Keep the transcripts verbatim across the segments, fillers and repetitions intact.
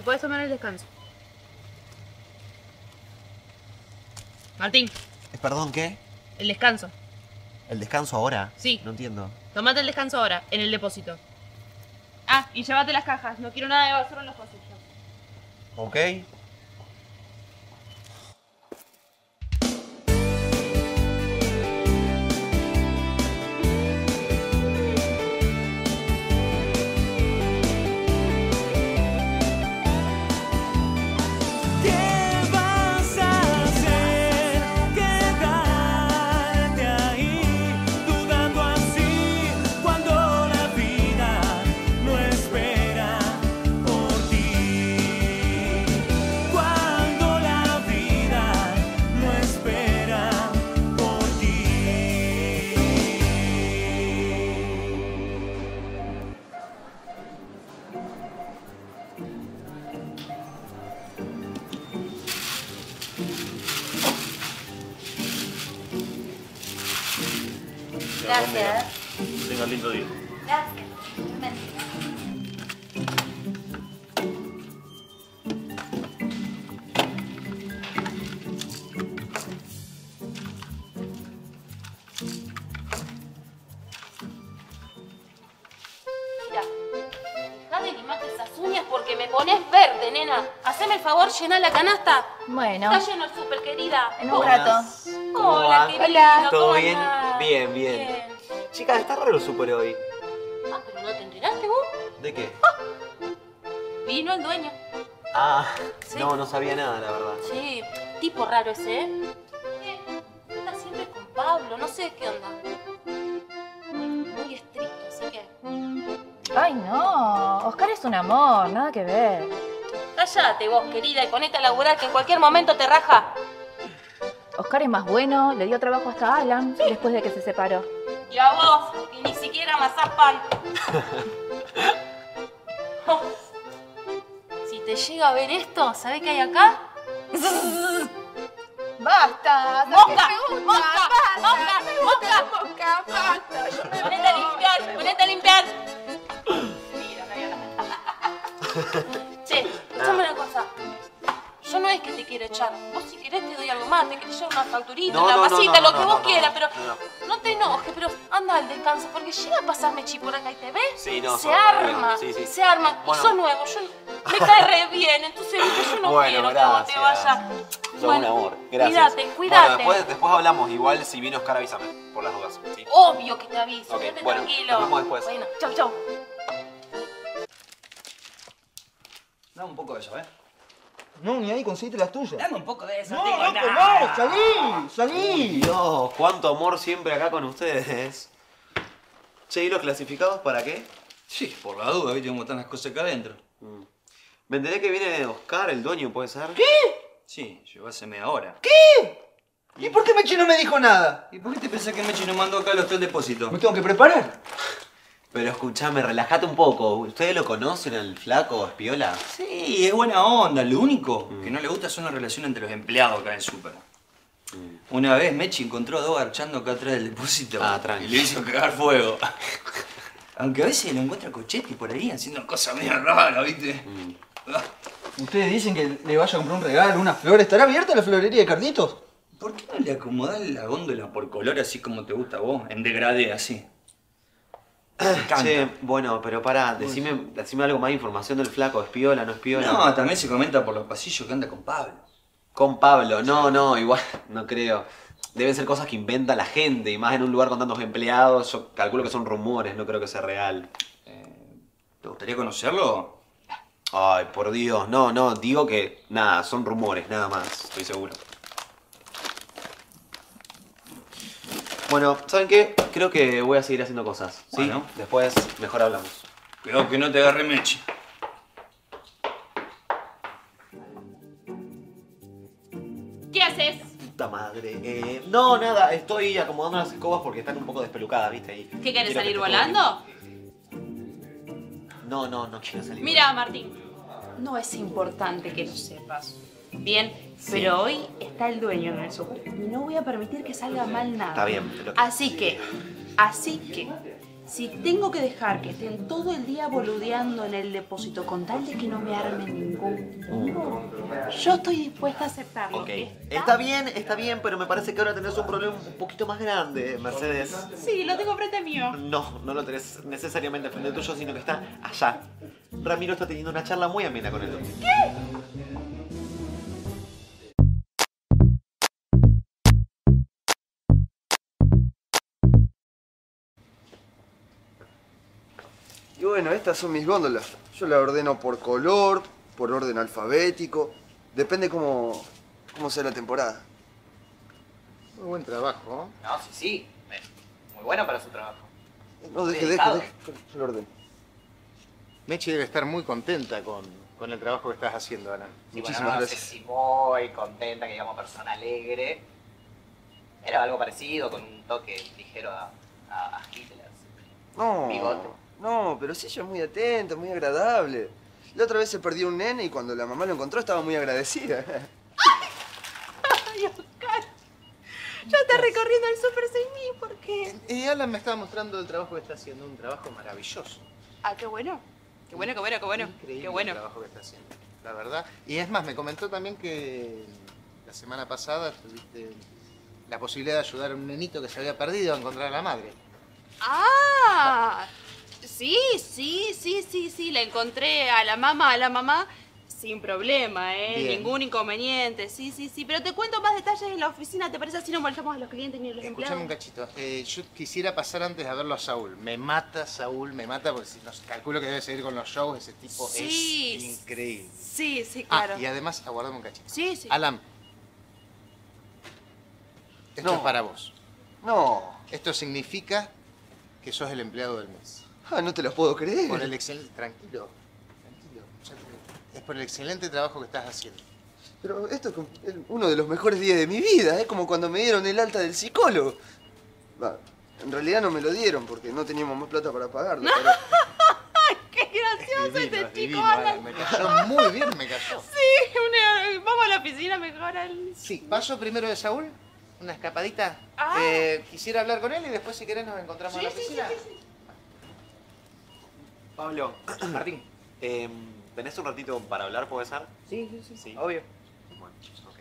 te puedes tomar el descanso. Martín. ¿Perdón, qué? El descanso. ¿El descanso ahora? Sí. No entiendo. Tomate el descanso ahora, en el depósito. Ah, y llévate las cajas. No quiero nada de basura en los pasillos. Ok. Gracias. Tenga lindo día. Gracias. Mira, dejá de limarte esas uñas porque me pones verde, nena. Haceme el favor, llená la canasta. Bueno. Está lleno el súper, querida. En un rato. Hola, querida. Hola. ¿Todo ¿cómo bien? andás? Bien, bien. Chicas, está raro el súper hoy. Ah, pero no te enteraste vos. ¿De qué? Vino el dueño. Ah, Sí. no, no sabía nada, la verdad. Sí, tipo raro ese, ¿eh? Eh, Está siempre con Pablo, no sé qué onda. Muy estricto, así que... Ay, no. Oscar es un amor, nada que ver. Cállate vos, querida, y ponete a laburar que en cualquier momento te raja. Oscar es más bueno, le dio trabajo hasta a Alan después de que se separó. Y a vos, que ni siquiera amasás pan. Oh. Si te llega a ver esto, ¿sabés qué hay acá? ¡Basta! ¡Mosca! ¡Mosca! ¡Mosca! ¡Mosca! ¡Mosca! ¡Basta! Yo me ¡Ponete a limpiar! ¡Ponete a limpiar! Che, escuchame una cosa. Yo no es que te quiera echar. Vos si querés te doy algo más. Te querés llevar una facturita, No, una no, no, masita, no, lo no, que no, vos no, quieras. no, Pero no. no te enojes, pero anda al descanso. Porque llega a pasarme chi por acá y te ves. Sí, no, se sos arma. sí, sí. Se arma. Bueno. Y sos nuevo. Yo me cae re bien. Entonces yo no Bueno, quiero que vos te gracias. vayas. Sos un amor. Gracias. Cuídate, cuídate. Bueno, después, después hablamos. Igual si viene Oscar, avísame. Por las dudas. ¿Sí? Obvio que te aviso. Ok, Quédate bueno, tranquilo. nos vemos después. Bueno, chau, chau. Dame un poco de eso, ¿eh? No, ni ahí conseguiste las tuyas. Dame un poco de eso, No, digo, loco, nada. no, salí, salí. Dios, cuánto amor siempre acá con ustedes. Che, ¿y los clasificados para qué? Sí, por la duda, ¿viste cómo están las cosas acá adentro? Mm. Me enteré que viene Oscar, el dueño, ¿puede ser? ¿Qué? Sí, llegó hace media hora. ¿Qué? ¿Y por qué Mechi no me dijo nada? ¿Y por qué te pensás que Mechi nos mandó acá al hotel depósito? ¿Me tengo que preparar? Pero escuchame, relajate un poco. ¿Ustedes lo conocen, al flaco Espiola? Sí, es buena onda. Lo único Mm. que no le gusta son las relaciones entre los empleados acá en el súper. Mm. Una vez Mechi encontró a dos garchando acá atrás del depósito Ah, tranqui. y le hizo cagar fuego. Aunque a veces lo encuentra Cochetti por ahí haciendo cosas medio raras, ¿viste? Mm. Ah, Ustedes dicen que le vaya a comprar un regalo, unas flores. ¿Estará abierta la florería de Carlitos? ¿Por qué no le acomodás la góndola por color así como te gusta a vos? En degradé, así. Me encanta. Che, bueno, pero pará, decime, decime algo más de información del flaco. ¿Espiola, no espiola? No, también se comenta por los pasillos que anda con Pablo. Con Pablo, no, no, igual, no creo. Deben ser cosas que inventa la gente, y más en un lugar con tantos empleados. Yo calculo que son rumores, no creo que sea real. ¿Te gustaría conocerlo? Ay, por Dios, no, no, digo que nada, son rumores, nada más, estoy seguro. Bueno, ¿saben qué? Creo que voy a seguir haciendo cosas, ¿sí? Bueno. Después mejor hablamos. Cuidado que no te agarre Mechi. ¿Qué haces? Puta madre. Eh, no, nada, estoy acomodando las escobas porque están un poco despelucadas, ¿viste? Y ¿Qué querés quiero salir que volando? No, no, no quiero salir. Mira, Martín, no es importante que lo sepas. Bien, pero hoy está el dueño en el súper. No voy a permitir que salga mal nada. Está bien, pero... Así que, así que, Si tengo que dejar que estén todo el día boludeando en el depósito con tal de que no me armen ningún quilombo, yo estoy dispuesta a aceptarlo. Ok. Está bien, está bien, pero me parece que ahora tenés un problema un poquito más grande, Mercedes. Sí, lo tengo frente mío. No, no lo tenés necesariamente frente tuyo, sino que está allá. Ramiro está teniendo una charla muy amena con él. Y bueno, estas son mis góndolas. Yo las ordeno por color, por orden alfabético. Depende cómo, cómo sea la temporada. Muy buen trabajo, ¿no? No, sí, sí. Muy bueno para su trabajo. No, deje, deje, Dedicado. deje. Yo lo ordeno. Mechi debe estar muy contenta con, con el trabajo que estás haciendo, Alan. Sí, Muchísimas bueno, no gracias. sé si muy contenta, que digamos persona alegre. Era algo parecido, con un toque ligero a, a, a Hitler. No, Bigote. no, pero sí ella es muy atenta, muy agradable. La otra vez se perdió un nene y cuando la mamá lo encontró estaba muy agradecida. Ay, Oscar. Yo estoy recorriendo el súper sin mí, ¿por qué? Y Alan me estaba mostrando el trabajo que está haciendo, un trabajo maravilloso. Ah, qué bueno. Qué bueno, qué bueno, qué bueno. Increíble Qué bueno. el trabajo que está haciendo, la verdad. Y es más, me comentó también que la semana pasada tuviste la posibilidad de ayudar a un nenito que se había perdido a encontrar a la madre. Ah, sí, sí, sí, sí, sí. La encontré a la mamá, a la mamá, sin problema, ¿eh? Bien. Ningún inconveniente. Sí, sí, sí. Pero te cuento más detalles en la oficina. ¿Te parece así no molestamos a los clientes ni a los Escuchame un empleados? cachito. Eh, yo quisiera pasar antes a verlo a Saúl. Me mata Saúl, me mata porque si nos calculo que debe seguir con los shows. Ese tipo Sí. es increíble. Sí, sí, claro. Ah, y además, aguardame un cachito. Sí, sí. Alan, esto No. es para vos. No. Esto significa que sos el empleado del mes. Ah, no te lo puedo creer. Por el excelente... Tranquilo, tranquilo. ya te- Es por el excelente trabajo que estás haciendo. Pero esto es como el- uno de los mejores días de mi vida. Es como cuando me dieron el alta del psicólogo. Va, en realidad no me lo dieron porque no teníamos más plata para pagarlo. pero- ¡Qué gracioso Divino, este es chico, divino, Alan! Alan. Me cayó muy bien, me cayó. Sí, una- vamos a la oficina mejor. Al... Sí, paso primero de Saúl, una escapadita. Ah. Eh, quisiera hablar con él y después si querés nos encontramos en la Sí, sí, oficina. sí, sí, sí. Pablo, Martín, eh, ¿tenés un ratito para hablar, puede ser? Sí, sí, sí, Sí. obvio. Bueno, ok.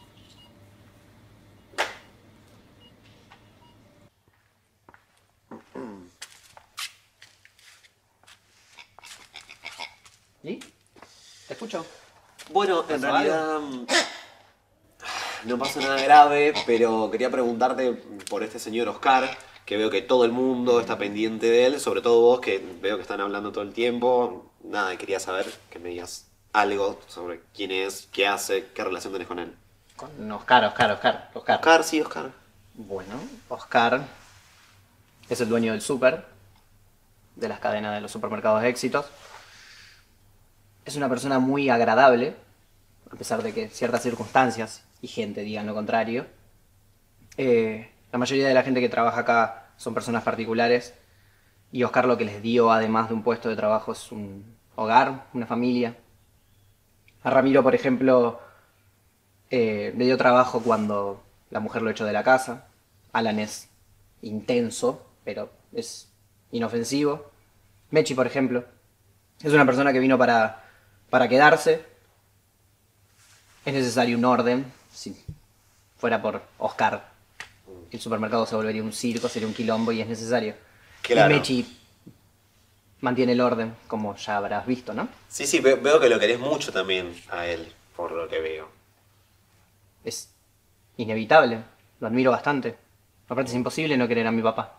¿Y? Te escucho. Bueno, en ¿Pasó realidad mm, no pasa nada grave, pero quería preguntarte por este señor Oscar, que veo que todo el mundo está pendiente de él, sobre todo vos, que veo que están hablando todo el tiempo. Nada, quería saber que me digas algo sobre quién es, qué hace, qué relación tenés con él. Con Oscar, Oscar, Oscar, Oscar. Oscar, sí, Oscar. Bueno, Oscar es el dueño del súper, de las cadenas de los supermercados Éxitos. Es una persona muy agradable, a pesar de que ciertas circunstancias y gente digan lo contrario. Eh, la mayoría de la gente que trabaja acá son personas particulares y Oscar lo que les dio, además de un puesto de trabajo, es un hogar, una familia. A Ramiro, por ejemplo, eh, le dio trabajo cuando la mujer lo echó de la casa. Alan es intenso, pero es inofensivo. Mechi, por ejemplo, es una persona que vino para, para quedarse. Es necesario un orden. Si fuera por Oscar, el supermercado se volvería un circo, sería un quilombo y es necesario. Claro. Y Mechi mantiene el orden, como ya habrás visto, ¿no? Sí, sí, ve- veo que lo querés mucho también a él, por lo que veo. Es inevitable. Lo admiro bastante. Aparte es imposible no querer a mi papá.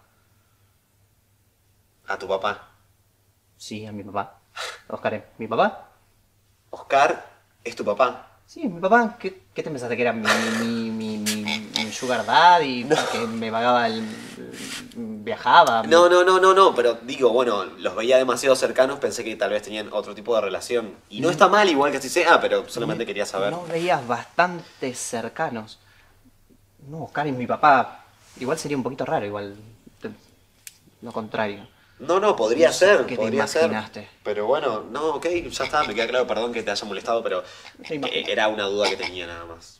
¿A tu papá? Sí, a mi papá. Oscar es mi papá. Oscar es tu papá. Sí, mi papá. ¿Qué, qué te pensaste que era mi, mi, mi, mi, mi sugar daddy? Que me pagaba el... viajaba. No, no, no, no, no, pero digo, bueno, los veía demasiado cercanos, pensé que tal vez tenían otro tipo de relación. Y no está mal igual que así sea, pero solamente quería saber. No veías bastante cercanos. No, Oscar es mi papá. Igual sería un poquito raro, igual. te- Lo contrario. No, no, podría No sé ser, por qué te podría ser. imaginaste. Pero bueno, no, ok, ya está, me queda claro, perdón que te haya molestado, pero Sí, no. eh, era una duda que tenía nada más.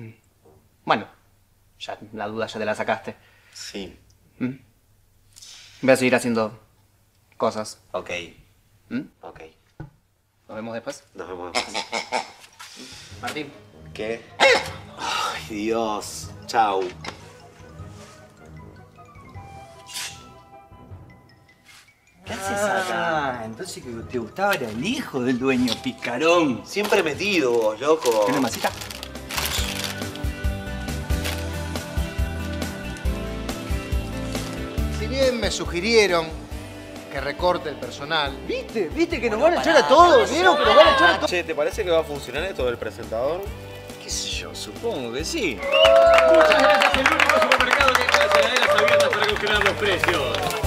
Bueno, ya la duda ya te la sacaste. Sí. ¿Mm? Voy a seguir haciendo cosas. Ok. ¿Mm? Ok. Nos vemos después. Nos vemos después. Martín. ¿Qué? Ay, Dios. Chau. ¿Qué haces acá? Ah, entonces que te gustaba era el hijo del dueño, picarón. Siempre metido vos, loco. ¿Tienes masita? Si bien me sugirieron que recorte el personal, ¿Viste? ¿Viste que nos van a echar a todos? ¿Vieron que nos van a echar a todos? Che, ¿te parece que va a funcionar esto del presentador? ¿Qué sé yo? Supongo que sí. Muchas gracias, el único supermercado que hay para las heladeras abiertas para congelar los precios.